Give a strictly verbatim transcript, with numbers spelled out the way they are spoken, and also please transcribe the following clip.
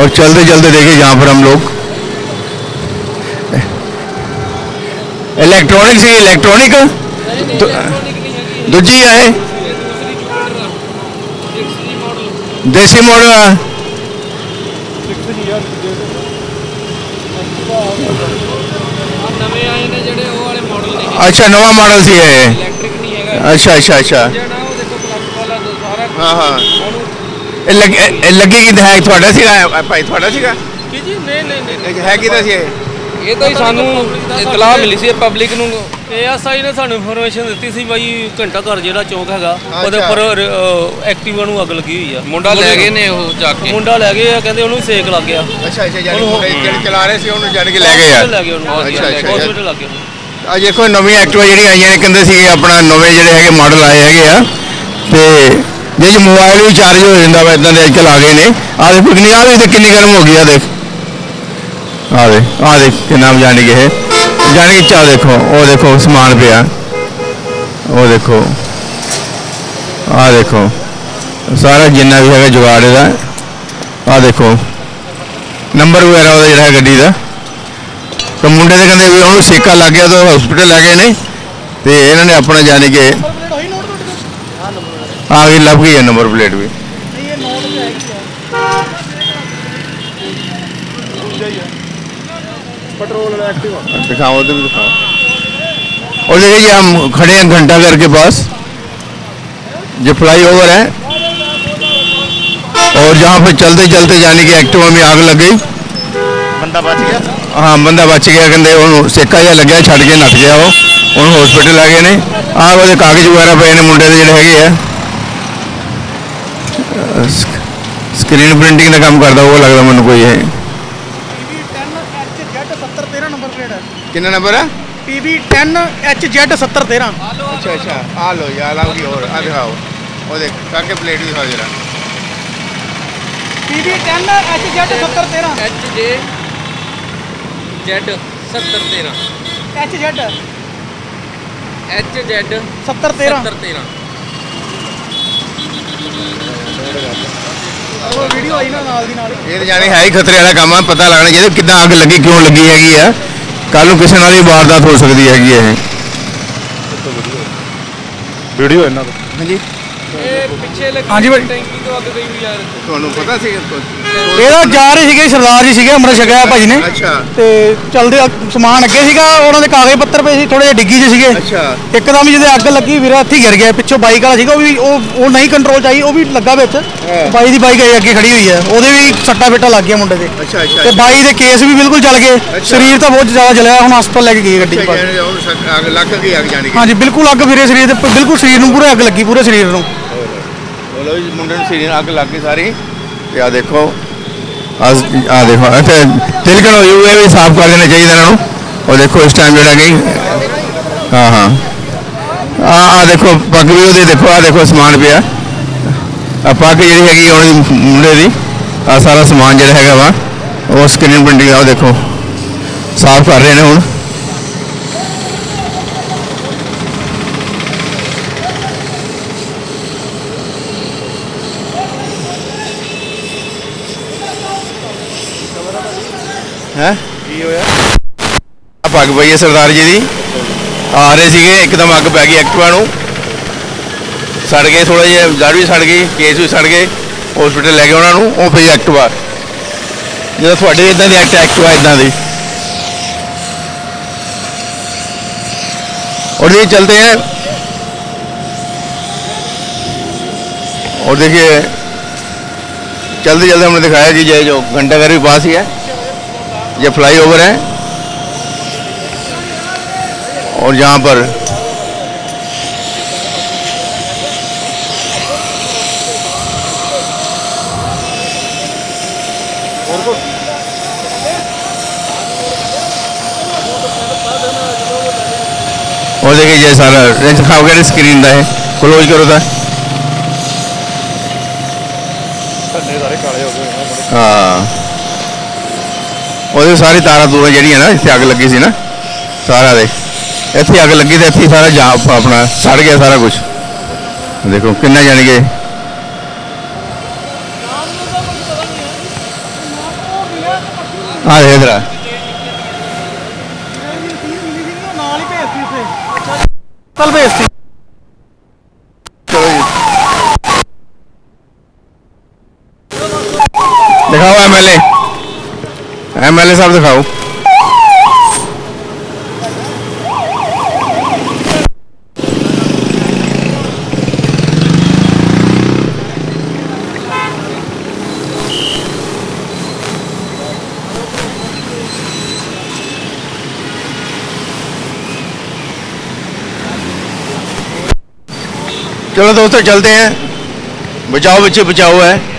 और चलते चलते देखिए यहाँ पर हम लोग इलेक्ट्रॉनिक से इलेक्ट्रॉनिक दूजी है देसी मॉडल अच्छा नवा मॉडल सी है अच्छा अच्छा अच्छा हाँ हाँ लगी कि है थोड़ा सीगा भाई थोड़ा सीगा जी नहीं नहीं है किदा सी ਇਹ ਤਾਂ ਹੀ ਸਾਨੂੰ ਇਤਲਾਹ ਮਿਲੀ ਸੀ ਪਬਲਿਕ ਨੂੰ ਏਐਸਆਈ ਨੇ ਸਾਨੂੰ ਇਨਫੋਰਮੇਸ਼ਨ ਦਿੱਤੀ ਸੀ ਬਾਈ ਘੰਟਾ ਘਰ ਜਿਹੜਾ ਚੌਕ ਹੈਗਾ ਉਹਦੇ ਉੱਪਰ ਐਕਟਿਵਾ ਨੂੰ ਅੱਗ ਲੱਗੀ ਹੋਈ ਆ ਮੁੰਡਾ ਲੈ ਗਏ ਨੇ ਉਹ ਜਾ ਕੇ ਮੁੰਡਾ ਲੈ ਗਏ ਆ ਕਹਿੰਦੇ ਉਹਨੂੰ ਸੇਕ ਲੱਗ ਗਿਆ ਅੱਛਾ ਅੱਛਾ ਯਾਨੀ ਜਿਹੜੇ ਚਲਾ ਰਹੇ ਸੀ ਉਹਨੂੰ ਜਾਣ ਕੇ ਲੈ ਗਏ ਆ ਲੈ ਗਏ ਉਹਨੂੰ ਅੱਛਾ ਅੱਛਾ ਹਸਪੀਟਲ ਲੱਗ ਗਿਆ ਆ ਦੇਖੋ ਨਵੀਂ ਐਕਟਿਵਾ ਜਿਹੜੀ ਆਈਆਂ ਨੇ ਕਹਿੰਦੇ ਸੀ ਆਪਣਾ ਨਵੇਂ ਜਿਹੜੇ ਹੈਗੇ ਮਾਡਲ ਆਏ ਹੈਗੇ ਆ ਤੇ ਜੇ ਮੋਬਾਈਲ ਵੀ ਚਾਰਜ ਹੋ ਜਾਂਦਾ ਵਾ ਇਦਾਂ ਦੇ ਅੱਜ ਕੱਲ੍ਹ ਆ ਗਏ ਨੇ ਆ ਦੇਖੋ ਕਿੰਨੀ ਆ ਵੀ ਤੇ ਕਿੰਨੀ ਗਰਮ ਹੋ ਗਈ ਆ ਦੇਖ आ दे आ देख के नाम जाने के है जाने की चाह देखो वो देखो सामान पे आ वो देखो आ देखो सारा जिन्ना भी है जुगाड़ का आ देखो नंबर वगैरह वो जो है गड्डी का तो मुंडे ने कहते भी उन्होंने सेका लग गया तो हॉस्पिटल लै गए ने तो इन्होंने अपना जाने के आ गई लभ गई है नंबर प्लेट भी दिखाओ उधर भी दिखाओ और देखिए ये हम खड़े हैं घंटा घर के पास जो फ्लाई ओवर है और जहाँ पर चलते चलते जाने की एक्टिवा में आग लग गई बंदा बच गया हाँ बंदा बच गया कहते सेका जहा लग्या छड़ के नस गया वो उन्होंने हॉस्पिटल आ गए ने आ वो कागज वगैरह पे ने मुंडे के जोड़े है स्क्रीन प्रिंटिंग का काम करता वो लगता मैं कोई है कितना नंबर है P B ten H Z सत्तर तेरह अच्छा अच्छा आ लो यार आ की और आ दिखाओ वो देख काके प्लेट दिखाओ जरा P B ten H Z सत्तर तेरह एच जे जेड सत्तर तेरह एच जेड एच जेड सत्तर तेरह सत्तर तेरह वीडियो आई ना नाल दी नाल ये तो जाने है ही खतरे वाला काम है पता लगना चाहिए कितना आग लगी क्यों लगी हैगी है कल ਨੂੰ ਕਿਸੇ ਨਾਲ ਵੀ ਵਾਰਦਾਤ ਹੋ ਸਕਦੀ ਹੈਗੀ ਇਹ ਵੀਡੀਓ ਇਹਨਾਂ ਦਾ ਹਾਂਜੀ ਇਹ ਪਿੱਛੇ ਲੱਗੀ ਹਾਂਜੀ ਭਾਈ ਟੈਂਕੀ ਤੋਂ ਅੱਗ ਗਈ ਹੋਈ ਯਾਰ ਤੁਹਾਨੂੰ ਪਤਾ ਸੀ ਇਹਦਾ ਜਾ ਰਹੇ ਸੀਗੇ ਸਰਦਾਰ ਜੀ ਸੀਗੇ ਅੰਮ੍ਰਿਤ ਛਕਿਆ ਭਾਜੀ ਨੇ ਅੱਛਾ ਤੇ ਚਲਦੇ ਸਮਾਨ ਅੱਗੇ ਸੀਗਾ ਉਹਨਾਂ ਦੇ ਕਾਗਜ਼ ਪੱਤਰ ਪਏ ਸੀ ਥੋੜੇ ਜਿਹਾ ਡਿੱਗੀ 'ਚ ਸੀਗੇ ਅੱਛਾ ਇੱਕਦਮ ਜਿਹਦੇ ਅੱਗ ਲੱਗੀ ਵੀਰਾ ਇੱਥੇ ਗਿਰ ਗਿਆ ਪਿੱਛੋਂ ਬਾਈਕ ਵਾਲਾ ਸੀਗਾ ਉਹ ਵੀ ਉਹ ਉਹ ਨਹੀਂ ਕੰਟਰੋਲ ਚ ਆਈ ਉਹ ਵੀ ਲੱਗਾ ਵਿੱਚ ਬਾਈ ਦੀ ਬਾਈਕ ਅੱਗੇ ਖੜੀ ਹੋਈ ਹੈ ਉਹਦੇ ਵੀ ਸੱਟਾ ਫੇਟਾ ਲੱਗ ਗਿਆ ਮੁੰਡੇ ਦੇ ਅੱਛਾ ਅੱਛਾ ਤੇ ਬਾਈ ਦੇ ਕੇਸ ਵੀ ਬਿਲਕੁਲ ਜਲ ਗਏ ਸਰੀਰ ਤਾਂ ਬਹੁਤ ਜ਼ਿਆਦਾ ਜਲਿਆ ਹੁਣ ਹਸਪਤਾਲ ਲੈ ਕੇ ਗਏ ਗੱਡੀ 'ਚ ਅੱਗ ਲੱਗ ਗਈ ਅੱਗ ਜਾਣੀ ਹਾਂਜੀ ਬਿਲਕੁਲ ਅੱਗ ਵੀਰੇ ਸਰੀਰ ਤੇ ਬਿਲਕੁਲ ਸਰੀਰ ਨੂੰ ਪੂਰੇ ਅੱਗ ਲੱਗੀ ਪੂਰੇ ਸਰੀਰ ਨੂੰ बोलो जी मुंडे सरीर अग लग गई सारी आ देखो आ देखो इतने तिलकन हुई हुई भी साफ कर देना चाहिए इन्होंने और देखो इस टाइम जोड़ा गई हाँ हाँ आ आ देखो पग भी वो देखो आ देखो समान पे आ पग जी हैगी मुंडे की आ सारा समान जोड़ा है वा वो स्क्रीन प्रिंटिंग आ देखो साफ कर रहे हैं हूँ है अग पई है सरदार जी की आ रहे थे एकदम अग पै गई एक्टिवा नूं सड़ गए थोड़ा जिहा जड़ भी सड़ गई केस भी सड़ गए हॉस्पिटल लै गए उन्होंने वो पई एक्टिवा जो थोड़ी इदा की एक्ट एक्टिवा इदा की और ये चलते हैं और देखिए चलते चलते हमने दिखाया कि ये जो घंटाघर भी पास ही है ये फ्लाई ओवर है और यहाँ पर और देखिए ये सारा रेंज खाओ गया स्क्रीन का है क्लोज करो था हाँ और सारी तारा तूरा जी ना इतने अग लगी सी ना सारा दे इतनी अग लगी तो इतनी सारा जा अपना सड़ गया सारा कुछ देखो किन्ना जाने के हाँ देख रहा कल भेजती चलो जी दिखाओ एमएलए एमएलए साहब दिखाओ। चलो दोस्तों चलते हैं, बचाओ बच्चे बचाओ है।